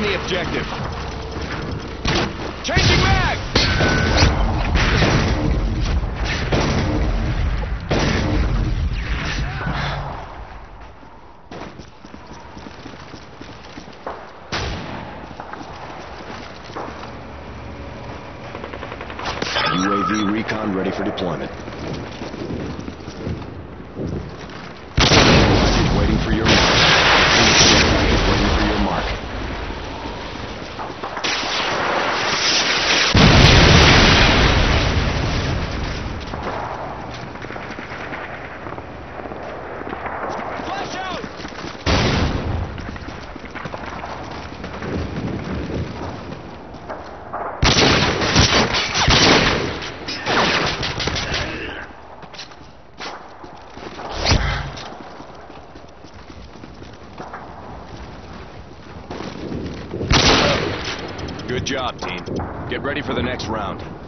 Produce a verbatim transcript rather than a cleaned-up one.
the objective. Changing mag! U A V recon ready for deployment. Package waiting for your mark. Package waiting for your mark. Flash out! Good job, team. Get ready for the next round.